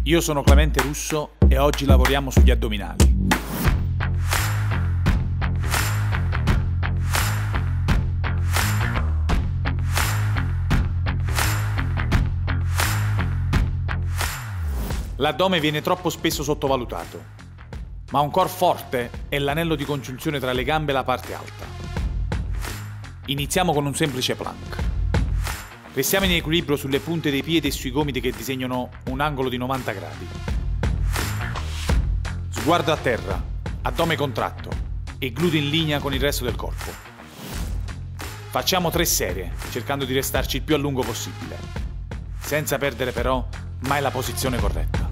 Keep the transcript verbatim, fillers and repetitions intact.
Io sono Clemente Russo e oggi lavoriamo sugli addominali. L'addome viene troppo spesso sottovalutato, ma un core forte è l'anello di congiunzione tra le gambe e la parte alta. Iniziamo con un semplice plank. Restiamo in equilibrio sulle punte dei piedi e sui gomiti che disegnano un angolo di novanta gradi. Sguardo a terra, addome contratto e glutei in linea con il resto del corpo. Facciamo tre serie, cercando di restarci il più a lungo possibile, senza perdere però mai la posizione corretta.